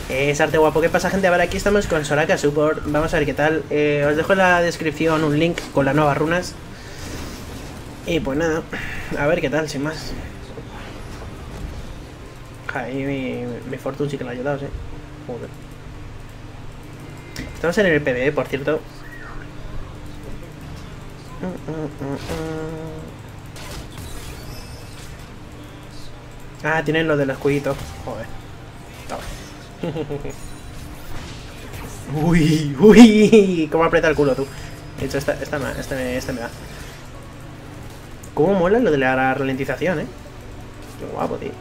Es arte guapo. ¿Qué pasa, gente? A ver, aquí estamos con Soraka Support. Vamos a ver qué tal. Os dejo en la descripción un link con las nuevas runas. Y pues nada, a ver qué tal, sin más. Ahí mi Fortune sí que la ha ayudado, sí. Joder. Estamos en el PvE, por cierto. Ah, tienen lo del escudito. Joder. Uy, uy. ¿Cómo aprieta el culo tú? De hecho, este me da. ¿Cómo mola lo de la ralentización, eh? Qué guapo, tío.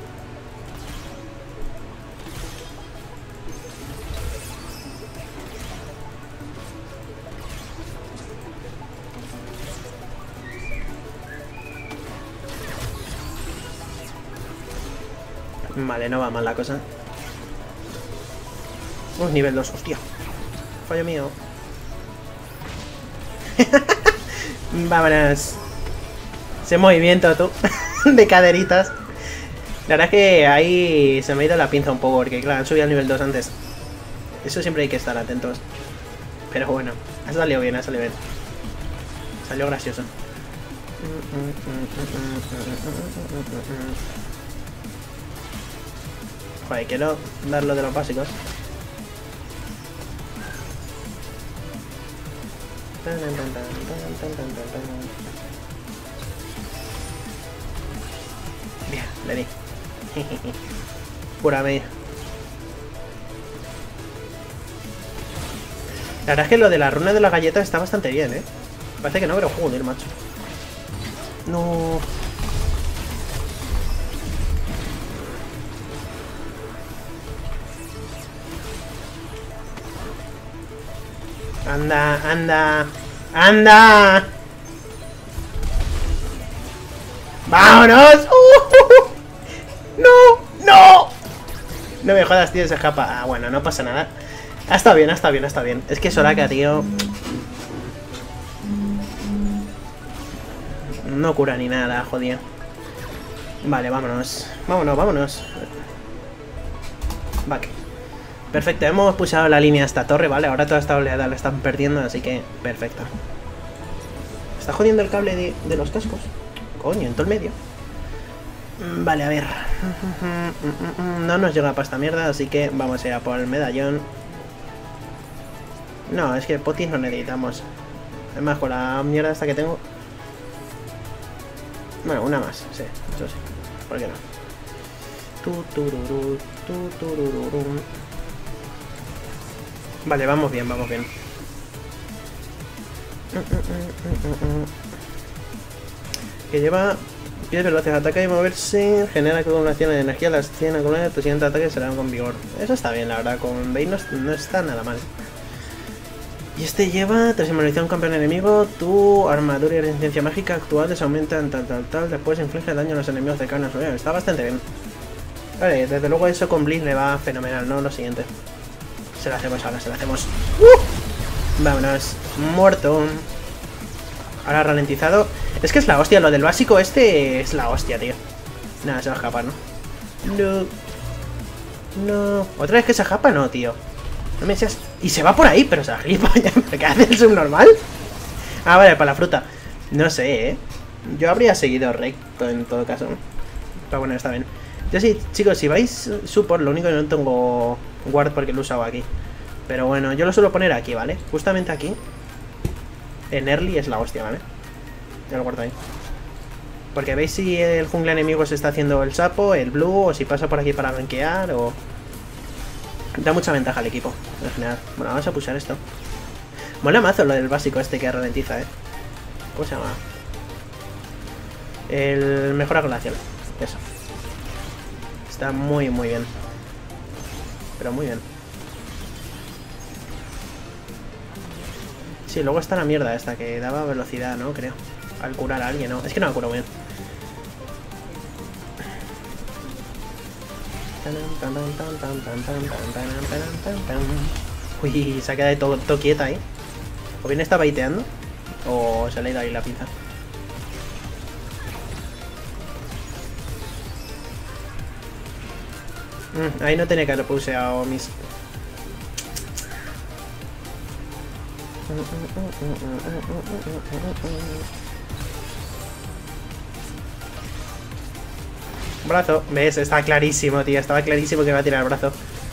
Vale, no va mal la cosa. Nivel 2, hostia. Fallo mío. Vámonos. Ese movimiento, tú. De caderitas. La verdad es que ahí se me ha ido la pinza un poco, porque claro, han subido al nivel 2 antes. Eso siempre hay que estar atentos. Pero bueno, ha salido bien, ha salido bien. Salió gracioso. Joder, quiero dar lo de los básicos. Bien, le di. Pura mía. La verdad es que lo de la runa de la galleta está bastante bien, ¿eh? Parece que no, pero joder, macho. No. Anda, anda. ¡Anda! ¡Vámonos! ¡No! ¡No! No me jodas, tío, se escapa. Ah, bueno, no pasa nada. Ha estado bien, ha estado bien, ha estado bien. Es que Soraka, tío... No cura ni nada, jodido. Vale, vámonos. Vámonos, vámonos. Back. Perfecto, hemos pulsado la línea a esta torre, ¿vale? Ahora toda esta oleada la están perdiendo, así que perfecto. Está jodiendo el cable de los cascos. Coño, en todo el medio. Vale, a ver. No nos llega para esta mierda, así que vamos a ir a por el medallón. No, es que potis no necesitamos. Es más, con la mierda esta que tengo... Bueno, una más, sí, eso sí. ¿Por qué no? Vale, vamos bien, vamos bien. Que lleva... Pierde velocidad de ataque y moverse. Genera acumulación de energía. Las 100 acumuladas de tu siguiente ataque serán con vigor. Eso está bien, la verdad. Con Bane no está nada mal. Y este lleva 3 inmunización campeón enemigo. Tu armadura y resistencia mágica actuales aumentan tal. Después inflige daño a los enemigos de carne. Está bastante bien. Vale, desde luego eso con Blitz le va fenomenal, ¿no? Lo siguiente. Se lo hacemos ahora, se lo hacemos. Vámonos. Muerto. Ahora ralentizado. Es que es la hostia, lo del básico este es la hostia, tío. Nada, se va a escapar, ¿no? No. No. ¿Otra vez que se escapa? No, tío. No me seas... Y se va por ahí, pero se la gilipollas. ¿Qué hace el subnormal? Ah, vale, para la fruta. No sé, ¿eh? Yo habría seguido recto en todo caso. Pero bueno, está bien. Yo sí, chicos, si vais support, lo único que no tengo guard porque lo he usado aquí. Pero bueno, yo lo suelo poner aquí, ¿vale? Justamente aquí. En early es la hostia, ¿vale? Ya lo guardo ahí. Porque veis si el jungla enemigo se está haciendo el sapo, el blue, o si pasa por aquí para gankear, o... Da mucha ventaja al equipo, en general. Bueno, vamos a pushar esto. Mola mazo lo del básico este que ralentiza, ¿eh? ¿Cómo se llama? El mejora glacial. Eso. Está muy, muy bien. Pero muy bien. Sí, luego está la mierda esta que daba velocidad, ¿no? Creo. Al curar a alguien, ¿no? Es que no me curo bien. Uy, se ha quedado todo quieta ahí. O bien está baiteando, o se le ha ido ahí la pinza. Ahí no tenía que haber puseado mis... Brazo, ¿ves? Está clarísimo, tío. Estaba clarísimo que iba a tirar el brazo.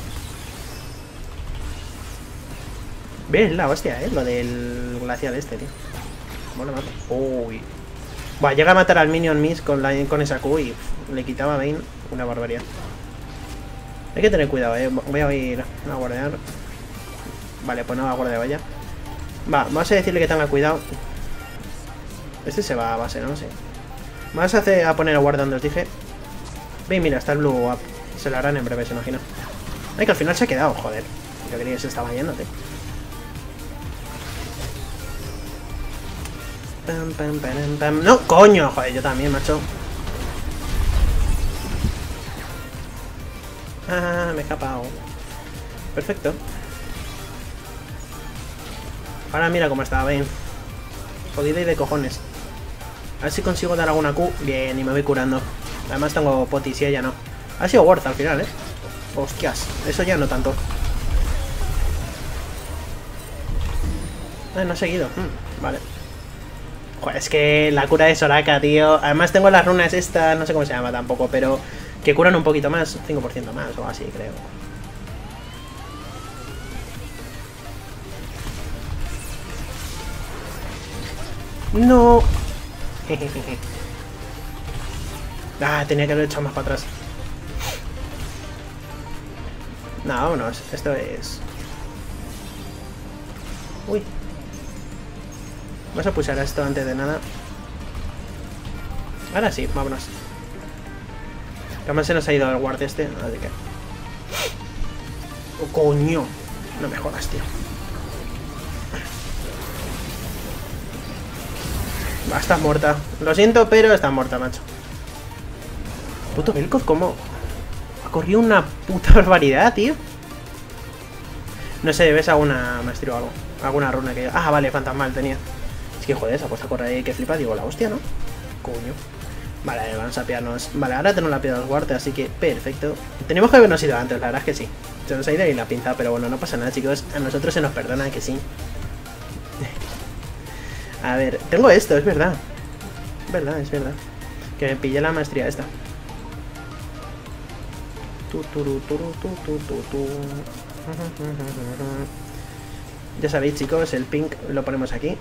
¿Ves? La hostia, lo del glacial este, tío. Mola, mato. Uy. Buah, llega a matar al Minion Miss con esa Q y le quitaba a Bane una barbaridad. Hay que tener cuidado, voy a ir a guardear. Vale, pues no va a guardear, vaya. Va, vamos a decirle que tenga cuidado. Este se va a base, no sé. Vamos a poner a guarda donde os dije. Ve, mira, está el blue up. Se lo harán en breve, se imagino. Ay, que al final se ha quedado, joder. Yo creía que se estaba yendo, tío. Pam, pam, pam, pam. No, coño, joder, yo también, macho. Ah, me he escapado. Perfecto. Ahora mira cómo está, ven. Jodida y de cojones. A ver si consigo dar alguna Q. Bien, y me voy curando. Además tengo potis y ella no. Ha sido worth al final, Hostias, eso ya no tanto. No ha seguido. Vale. Joder, es que la cura de Soraka, tío. Además tengo las runas estas, no sé cómo se llama tampoco, pero que curan un poquito más, 5% más o así, creo. No. Ah, tenía que haber echado más para atrás. No, vámonos. Esto es... Uy. Vamos a pulsar esto antes de nada. Ahora sí, vámonos. Además se nos ha ido el guard este, así que... ¡Oh, coño! No me jodas, tío. Va, estás muerta. Lo siento, pero estás muerta, macho. Puto Vel'Koz, ¿cómo? Ha corrido una puta barbaridad, tío. No sé, ¿ves alguna maestría o algo? Alguna runa que... Ah, vale, fantasmal tenía. Es que, joder, se ha puesto a correr ahí que flipa. Digo, la hostia, ¿no? Coño. Vale, vamos a pillarnos. Vale, ahora tenemos la piedra de los guardias, así que perfecto. Tenemos que habernos ido antes, la verdad es que sí. Se nos ha ido ahí la pinza, pero bueno, no pasa nada, chicos. A nosotros se nos perdona que sí. A ver, tengo esto, es verdad. Es verdad, es verdad. Que me pillé la maestría esta. Ya sabéis, chicos, el pink lo ponemos aquí.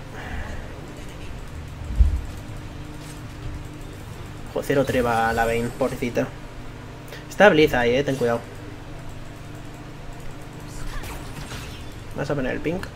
Joder, cero treba la Vayne, pobrecita. Está Blizz ahí, ten cuidado. Vamos a poner el pink.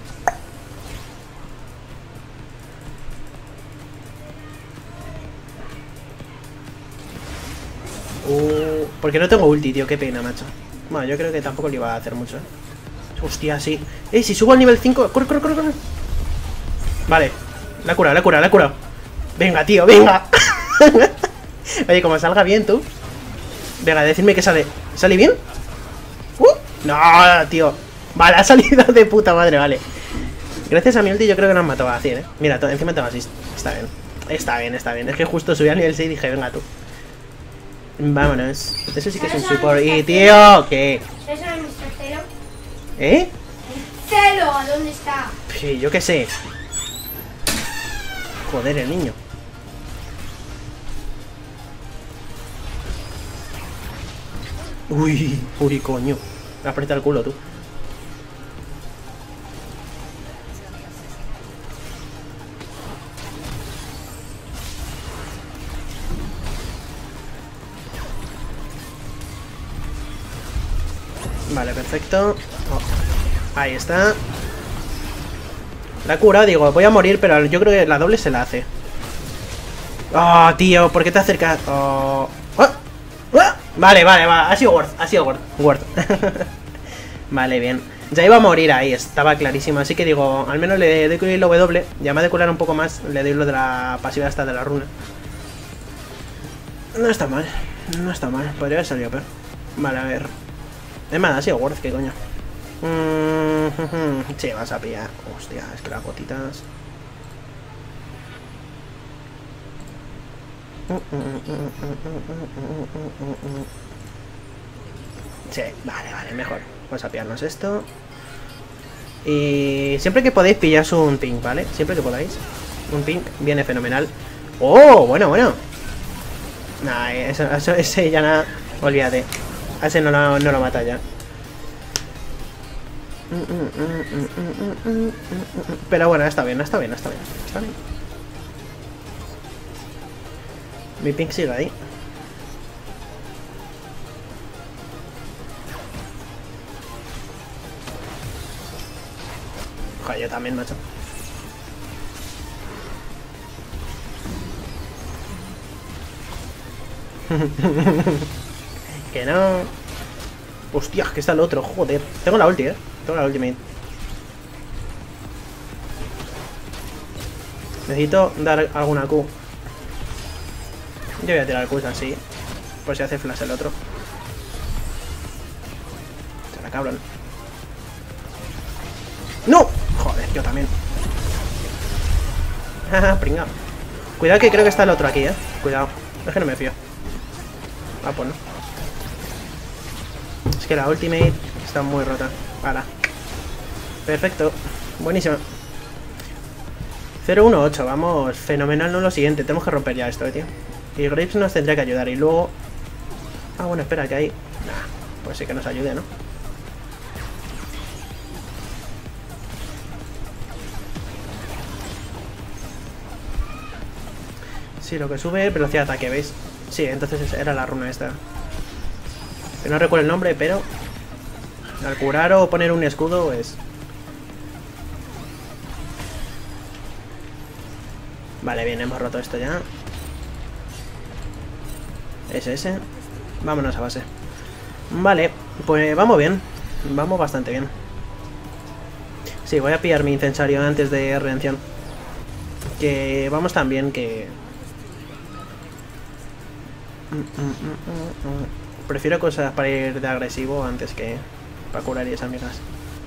Porque no tengo ulti, tío, qué pena, macho. Bueno, yo creo que tampoco le iba a hacer mucho, Hostia, sí. Si subo al nivel 5. Corre, corre, corre, corre. Vale. La he curado, la he curado, la he curado. Venga, tío, venga. Oye, como salga bien, tú. Venga, decidme que sale. ¿Sale bien? No, tío. Vale, ha salido de puta madre, vale. Gracias a mi ulti yo creo que nos han matado a 100, Mira, encima tengo assist. Está bien. Está bien, está bien. Es que justo subí al nivel 6 y dije, venga tú. Vámonos. Eso sí que es un support. Y tío, ¿qué? ¿Eso es nuestro cero? ¿Eh? ¡Cero! ¿A dónde está? Sí, yo qué sé. Joder, el niño. Uy, uy, coño. Me aprieta el culo, tú. Vale, perfecto. Ahí está. La cura, digo, voy a morir, pero yo creo que la doble se la hace. Oh, tío, ¿por qué te acercas? Oh. Vale, vale, va. Ha sido worth, ha sido worth. Vale, bien. Ya iba a morir ahí, estaba clarísimo. Así que digo, al menos le doy el W. Ya me ha de curar un poco más. Le doy lo de la pasiva hasta de la runa. No está mal. No está mal. Podría haber salido peor. Vale, a ver. Es más, ha sido worth, ¿qué coño? Sí, vas a pillar. Hostia, es que las gotitas. Sí, vale, mejor. Vamos a pillarnos esto. Y siempre que podéis pillaros un ping, ¿vale? Siempre que podáis. Un ping viene fenomenal. ¡Oh! Bueno. Nah, ese ya nada. Olvídate. A ese no lo mata ya. Pero bueno, está bien. Mi ping sigue ahí. Joder, yo también, macho. Que no. Hostia, que está el otro, joder. Tengo la ulti, tengo la ultimate. Necesito dar alguna Q. Yo voy a tirar Qs así. Por si hace flash el otro. Será cabrón. ¡No! Joder, yo también. Haha, pringao. Cuidado que creo que está el otro aquí, Cuidado. Es que no me fío. Ah, pues no. Es que la ultimate está muy rota. Ahora. Perfecto. Buenísima. 0-1-8. Vamos. Fenomenal, no lo siguiente. Tenemos que romper ya esto, tío. Y Graves nos tendría que ayudar. Y luego... Ah, bueno, espera, que hay... Nah, pues sí que nos ayude, ¿no? Sí, lo que sube velocidad de ataque, ¿veis? Sí, entonces era la runa esta. Que no recuerdo el nombre, pero... Al curar o poner un escudo es... Vale, bien, hemos roto esto ya. Ese. Vámonos a base. Vale, pues vamos bien. Vamos bastante bien. Sí, voy a pillar mi incensario antes de redención. Que vamos tan bien que... Prefiero cosas para ir de agresivo antes que para curar y esas mierdas.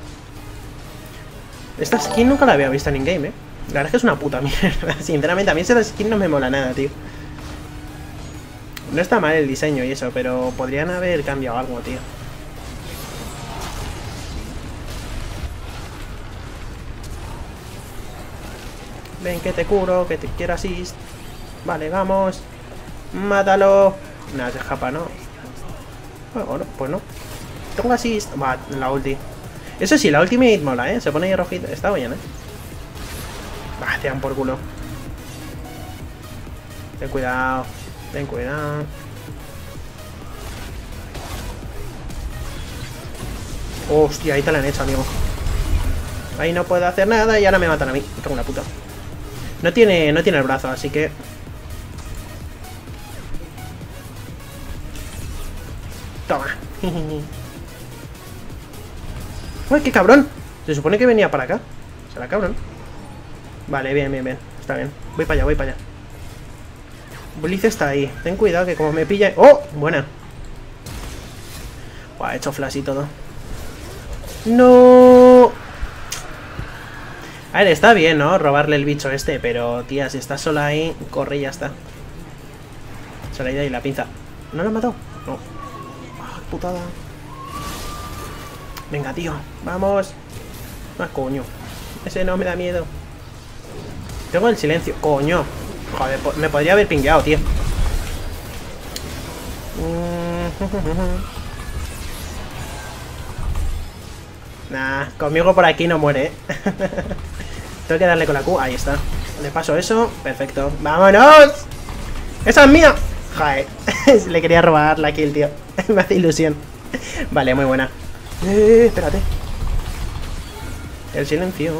Esta skin nunca la había visto en in-game, La verdad es que es una puta mierda. Sinceramente, a mí esa skin no me mola nada, tío. No está mal el diseño y eso, pero podrían haber cambiado algo, tío. Ven que te curo, que te quiero assist. Vale, vamos. Mátalo. Nada, se escapa, ¿no? Bueno, pues no. Tengo assist. Va, la ulti. Eso sí, la ultimate mola, Se pone ahí rojito. Está bien, Va, te dan por culo. Ten cuidado. Ten cuidado. Hostia, ahí te la han hecho, amigo. Ahí no puedo hacer nada y ahora me matan a mí. Tengo una puta. No tiene el brazo, así que... Toma. ¡Uy, qué cabrón! Se supone que venía para acá. ¿Será cabrón? Vale, bien. Está bien. Voy para allá. Blitz está ahí. Ten cuidado que como me pilla... ¡Oh! Buena. Buah, he hecho flash y todo. ¡No! A ver, está bien, ¿no? Robarle el bicho este, pero, tía, si estás sola ahí, corre y ya está. Se le ha ido ahí la pinza. ¿No lo ha matado? No. ¡Ah, putada! Venga, tío. Vamos. Ah, coño. Ese no me da miedo. Tengo el silencio. Coño. Joder, me podría haber pingueado, tío. Nah, conmigo por aquí no muere, Tengo que darle con la Q. Ahí está. Le paso eso. Perfecto. ¡Vámonos! ¡Esa es mía! Joder. Le quería robar la kill, tío. Me hace ilusión. Vale, muy buena. Espérate. El silencio.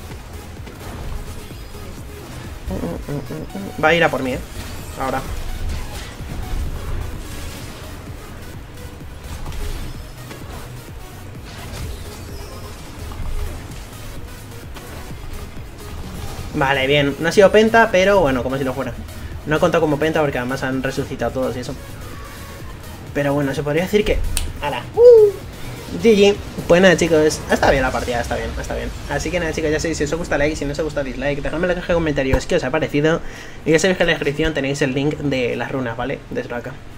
Va a ir a por mí, Ahora. Vale, bien. No ha sido penta, pero bueno, como si lo fuera. No he contado como penta porque además han resucitado todos y eso. Pero bueno, se podría decir que... ¡Hala! GG. Pues nada, chicos, está bien la partida, está bien. Así que nada, chicos, ya sabéis, si os gusta like, si no os gusta dislike, dejadme en la caja de comentarios qué os ha parecido. Y ya sabéis que en la descripción tenéis el link de las runas, ¿vale? De Soraka.